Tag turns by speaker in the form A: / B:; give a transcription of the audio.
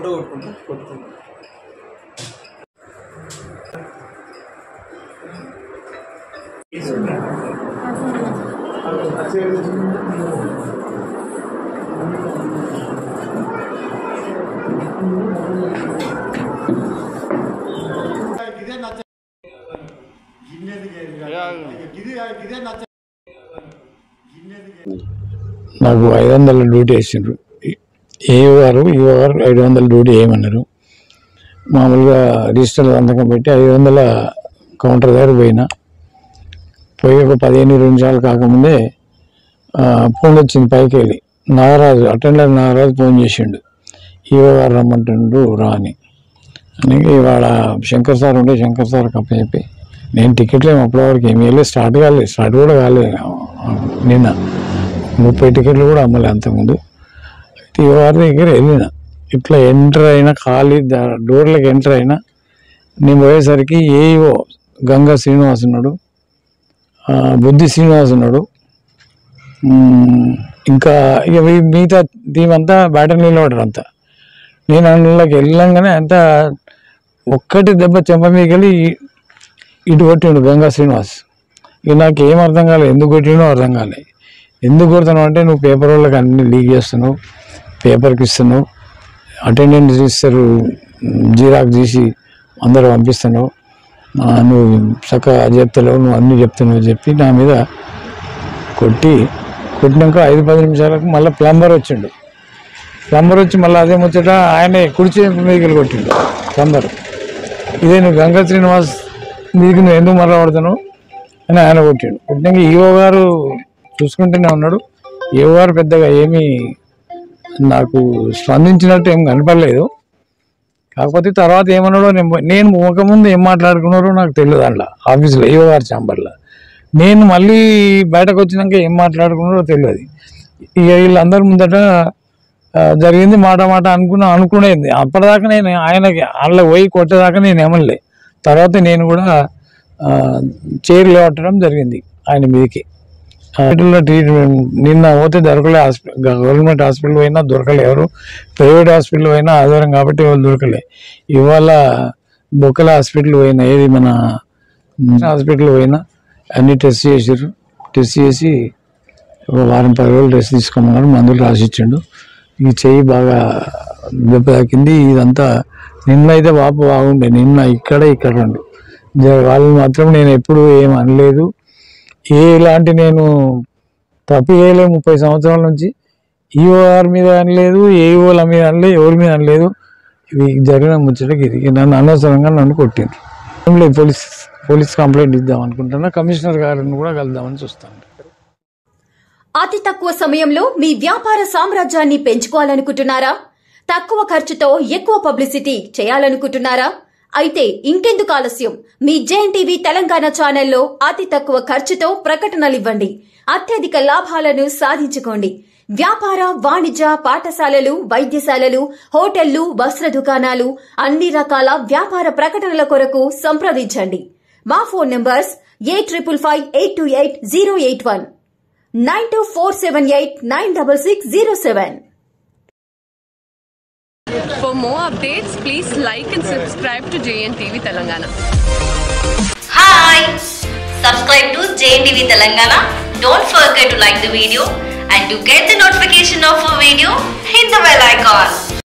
A: Photo కొట్టుకుంటాం.
B: నాకు 500 duty వేసిండ్రు. ఈఓ గారు 500 డ్యూటీ వేయమన్నారు. మామూలుగా రిజిస్టర్ సంతకం పెట్టి 500 కౌంటర్ దగ్గర పోయి ఒక 15-20 నిమిషాలు కాకముందే ఫోన్ వచ్చింది. పైకి వెళ్ళి నాగరాజు అటెండర్ నాగరాజు ఫోన్ చేసిండు, ఈఓ గారు రమ్మంటుండు రా అని. అందుకే ఇవాళ శంకర్ సార్ ఉంటే శంకర్ సార్ చెప్పి నేను టికెట్లు అప్పటి వరకు ఏమి వెళ్ళి స్టార్ట్ కూడా కాలేదు. నిన్న 30 టికెట్లు కూడా అమ్మలే అంతకుముందు. ఈఓ గారి దగ్గర వెళ్ళిన ఇట్లా ఎంటర్ అయినా ఖాళీ డోర్లకు ఎంటర్ అయినా నేను పోయేసరికి ఏఈఓ గంగా శ్రీనివాస్ ఉన్నాడు, బుద్ధి శ్రీనివాస్ ఉన్నాడు, ఇంకా ఇక మిగతా టీం అంతా బ్యాటర్ నిలబడరు అంతా. నేను అందులోకి వెళ్ళంగానే అంతా ఒక్కటి దెబ్బ చెంప మీదకి వెళ్ళి ఇటు కొట్టిండు గంగా శ్రీనివాస్. ఇక నాకు ఏం అర్థం కాలేదు, ఎందుకు కొట్టిండో అర్థం కాలేదు. ఎందుకు కొడుతున్నావు అంటే నువ్వు పేపర్ వాళ్ళకి అన్ని లీక్ చేస్తున్నావు, పేపర్కి ఇస్తున్నావు, అటెండెన్స్ రిజిస్టర్ జీరాక్స్ తీసి అందరూ పంపిస్తున్నావు, నువ్వు చక్కగా చెప్తలేవు, నువ్వు అన్నీ చెప్తున్నావు చెప్పి నా మీద కొట్టినాక 5-10 నిమిషాలకు మళ్ళీ ప్లంబర్ వచ్చిండు. ప్లంబర్ వచ్చి మళ్ళీ అదే ముచ్చట ఆయన కుడిచి మీదకి కొట్టిండు ప్లంబర్. ఇదే నువ్వు గంగా శ్రీనివాస్ మీదకి నువ్వు ఎందుకు మళ్ళీ పడుతున్నావు అని ఆయన కొట్టినాక ఈఓ గారు చూసుకుంటూనే ఉన్నాడు. ఈఓ గారు పెద్దగా ఏమీ నాకు స్పందించినట్టు ఏం కనపడలేదు. కాకపోతే తర్వాత ఏమన్నాడో నేను ముందు ఏం మాట్లాడుకున్నారో నాకు తెలియదు. అందులో ఆఫీస్లో ఈఓ గారి ఛాంబర్లో నేను మళ్ళీ బయటకు వచ్చినాక ఏం మాట్లాడుకున్నారో తెలియదు. ఇక వీళ్ళందరి ముందట జరిగింది మాట అనుకునేది. అప్పటిదాకా నేను ఆయనకి అందులో పోయి కొట్టేదాకా నేను ఏమనలే. తర్వాత నేను కూడా చైర్ లేవట్టడం జరిగింది ఆయన మీదకి. హాస్పిటల్లో ట్రీట్మెంట్ నిన్న పోతే దొరకలే. గవర్నమెంట్ హాస్పిటల్ పోయినా దొరకలే, ఎవరు ప్రైవేట్ హాస్పిటల్ పోయినా ఆధారం కాబట్టి ఎవరు దొరకలే. ఇవాళ బొక్కల హాస్పిటల్ పోయినా, ఏది మన హాస్పిటల్ పోయినా అన్ని టెస్ట్ చేసారు. టెస్ట్ చేసి ఒక 10 రోజులు రెస్ట్ తీసుకోమన్నారు, మందులు రాసిచ్చిండు. ఈ చెయ్యి బాగా దెబ్బ తాకింది. ఇదంతా నిన్న అయితే వాపు బాగుండే, నిన్న ఇక్కడ రెండు వాళ్ళు మాత్రం నేను ఎప్పుడు ఏం అనలేదు. ఇలాంటి నేను తప్పు చేయలేదు 30 సంవత్సరాల నుంచి. ఈఓఆర్ మీద అనలేదు, ఏఈఓల మీద అనలేదు, ఎవరి మీద అనలేదు. ఇవి జరిగిన ముచ్చటకి ఇది నన్ను అనవసరంగా నన్ను కొట్టిండ్రు. పోలీస్ కంప్లైంట్ ఇద్దాం అనుకుంటున్నా, కమిషనర్ గారిని కూడా కలుద్దామని చూస్తాను.
C: అతి తక్కువ సమయంలో మీ వ్యాపార సామ్రాజ్యాన్ని పెంచుకోవాలనుకుంటున్నారా? తక్కువ ఖర్చుతో ఎక్కువ పబ్లిసిటీ చేయాలనుకుంటున్నారా? అయితే ఇంకెందుకు ఆలస్యం, మీ జేఎన్టీవీ తెలంగాణ ఛానల్లో అతి తక్కువ ఖర్చుతో ప్రకటనలివ్వండి, అత్యధిక లాభాలను సాధించుకోండి. వ్యాపార, వాణిజ్య, పాఠశాలలు, వైద్యశాలలు, హోటళ్లు, వస్త్ర దుకాణాలు, అన్ని రకాల వ్యాపార ప్రకటనల కొరకు సంప్రదించండి. మా phone numbers 8558288081, 9247896607.
D: For more updates, please like and subscribe to JNTV Telangana.
E: Hi! Subscribe to JNTV Telangana. Don't forget to like the video, and to get the notification of a video, hit the bell icon.